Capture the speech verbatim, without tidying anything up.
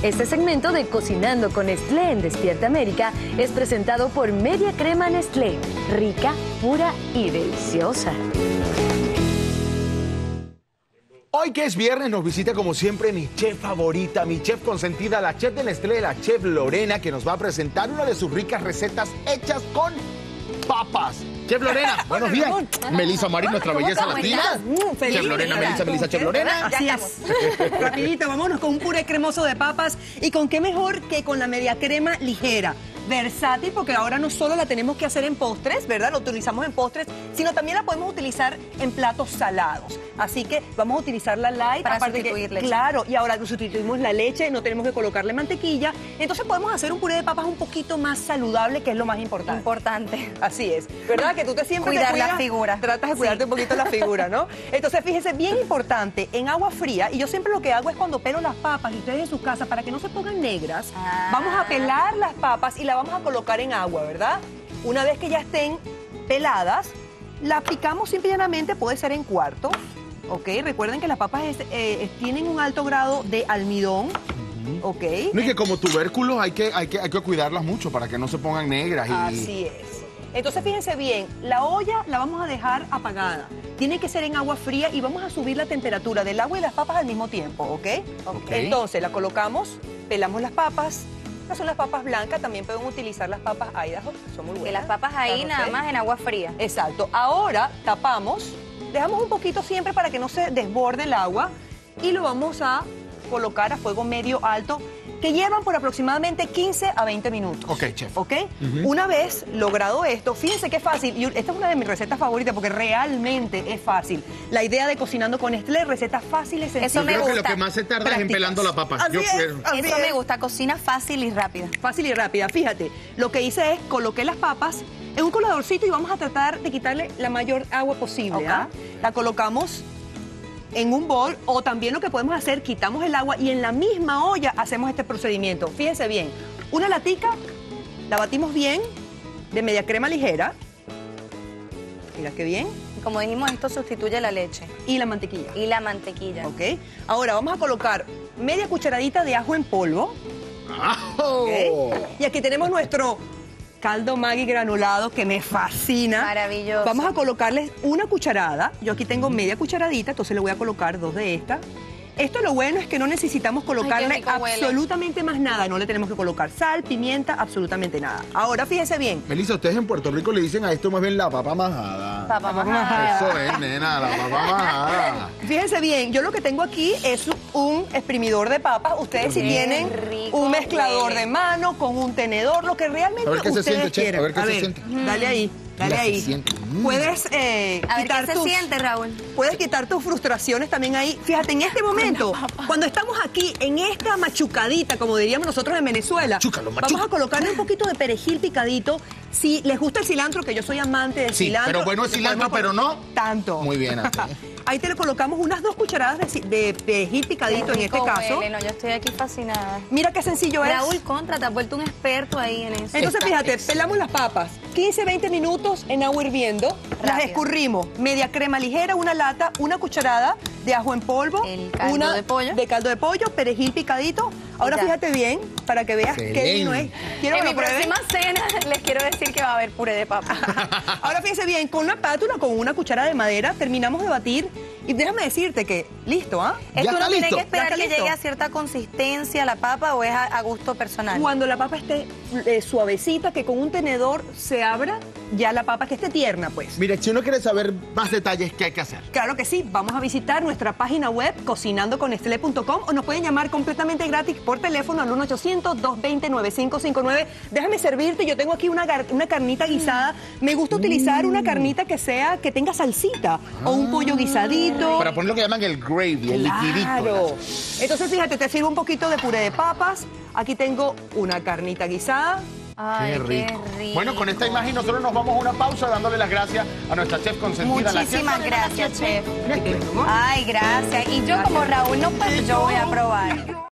Este segmento de Cocinando con Nestlé en Despierta América es presentado por Media Crema Nestlé, rica, pura y deliciosa. Hoy que es viernes nos visita como siempre mi chef favorita, mi chef consentida, la chef de Nestlé, la chef Lorena, que nos va a presentar una de sus ricas recetas hechas con papas. Chef Lorena, buenos días. Melissa Marín, nuestra belleza latina. Chef Lorena, Melissa, Melissa, Chef Lorena. Así es. Rapidito, vámonos con un puré cremoso de papas. ¿Y con qué mejor que con la media crema ligera? Versátil, porque ahora no solo la tenemos que hacer en postres, ¿verdad? Lo utilizamos en postres, sino también la podemos utilizar en platos salados. Así que vamos a utilizar la light. Para aparte sustituir que, leche. Claro, y ahora sustituimos la leche, no tenemos que colocarle mantequilla. Entonces podemos hacer un puré de papas un poquito más saludable, que es lo más importante. Importante. Así es. ¿Verdad? Que tú te siempre Cuidar te cuidas, la figura. Tratas de cuidarte Sí. un poquito la figura, ¿no? Entonces, fíjense, bien importante, en agua fría, y yo siempre lo que hago es cuando pelo las papas, y ustedes en sus casas, para que no se pongan negras, Ah. vamos a pelar las papas y las vamos a colocar en agua, ¿verdad? Una vez que ya estén peladas, las picamos simplemente, puede ser en cuartos, ¿ok? Recuerden que las papas es, eh, tienen un alto grado de almidón, ¿ok? No, y que como tubérculos hay que, hay, que, hay que cuidarlas mucho para que no se pongan negras. Y... Así es. Entonces, fíjense bien, la olla la vamos a dejar apagada. Tiene que ser en agua fría y vamos a subir la temperatura del agua y las papas al mismo tiempo, ¿ok? Ok. Entonces, la colocamos, pelamos las papas. Estas son las papas blancas, también pueden utilizar las papas Idaho, son muy buenas. Que las papas ahí Las nada rosé. más en agua fría. Exacto. Ahora tapamos, dejamos un poquito siempre para que no se desborde el agua y lo vamos a colocar a fuego medio alto, que llevan por aproximadamente quince a veinte minutos. Ok, chef. ¿Ok? Una vez logrado esto, fíjense qué fácil, y esta es una de mis recetas favoritas porque realmente es fácil. La idea de Cocinando con Nestlé, recetas fáciles, sencillas. Eso me Creo que lo gusta. que más se tarda es en Prácticas. pelando la papa. Así Yo es. quiero- Así Eso es. me gusta, cocina fácil y rápida. Fácil y rápida. Fíjate, lo que hice es coloqué las papas en un coladorcito y vamos a tratar de quitarle la mayor agua posible. Ok. ¿Ah? La colocamos en un bol, o también lo que podemos hacer, quitamos el agua y en la misma olla hacemos este procedimiento. Fíjense bien, una latica, la batimos bien, de media crema ligera. Mira qué bien. Como dijimos, esto sustituye la leche Y la mantequilla. y la mantequilla. ¿Ok? Ahora vamos a colocar media cucharadita de ajo en polvo. ¡Ajo! ¿Ok? Y aquí tenemos nuestro caldo Maggi granulado, que me fascina. Maravilloso. Vamos a colocarles una cucharada. Yo aquí tengo media cucharadita, entonces le voy a colocar dos de estas. Esto lo bueno es que no necesitamos colocarle rico huele. absolutamente más nada. No le tenemos que colocar sal, pimienta, absolutamente nada. Ahora, fíjense bien. Melissa, ustedes en Puerto Rico le dicen a esto más bien la papa majada. Papa majada. Eso es, nena, la papa majada. Fíjense bien, yo lo que tengo aquí es un exprimidor de papas. Ustedes si Qué tienen rico un mezclador huele. de mano con un tenedor, lo que realmente A ver qué se ustedes siente, chef, quieran. a ver qué se siente. Dale ahí, dale Mira, se ahí. siente. Mm. Puedes eh, A ver quitar qué se tus- siente, Raúl. Puedes quitar tus frustraciones también ahí. Fíjate, en este momento, cuando estamos aquí en esta machucadita, como diríamos nosotros en Venezuela, Chúcalo, machuca. vamos a colocarle un poquito de perejil picadito. Si les gusta el cilantro, que yo soy amante del Sí, cilantro. pero bueno es le cilantro, podemos pero poner no tanto. muy bien, así. Ahí te le colocamos unas dos cucharadas de, ci- de perejil picadito en Qué este rico caso. huele, no, yo estoy aquí fascinada. Mira qué sencillo es. Raúl, contra, te has vuelto un experto ahí en eso. Entonces, fíjate, pelamos las papas, quince, veinte minutos en agua hirviendo, las Rápido. escurrimos, media crema ligera, una lata, una cucharada de ajo en polvo, El caldo una de pollo. de caldo de pollo, perejil picadito. Ahora ya. fíjate bien, para que veas qué Excelente. vino es. Quiero En que mi lo prueben. próxima cena les quiero decir que va a haber puré de papa. Ahora fíjense bien, con una espátula, con una cuchara de madera, terminamos de batir. Y déjame decirte que, listo, ¿ah? Ya ¿Esto está uno tiene listo. que esperar Ya está que listo. llegue a cierta consistencia la papa o es a, a gusto personal? Cuando la papa esté eh, suavecita, que con un tenedor se abra, ya la papa que esté tierna, pues. Mire, si uno quiere saber más detalles, ¿qué hay que hacer? Claro que sí, vamos a visitar nuestra página web cocinando con nestlé punto com o nos pueden llamar completamente gratis por teléfono al uno ochocientos, dos veinte, nueve cinco cinco nueve. Déjame servirte, yo tengo aquí una, gar- una carnita guisada. Me gusta utilizar una carnita que sea, que tenga salsita o un pollo guisadito. Para poner lo que llaman el gravy, el liquidito. Claro. Entonces, fíjate, te sirvo un poquito de puré de papas. Aquí tengo una carnita guisada. Ay, Qué rico. Bueno, con esta imagen nosotros nos vamos a una pausa dándole las gracias a nuestra chef consentida. la chef Muchísimas Lorena, la gracias, chef. Nestlé. Ay, gracias. Y yo como Raúl no puedo, yo voy a probar.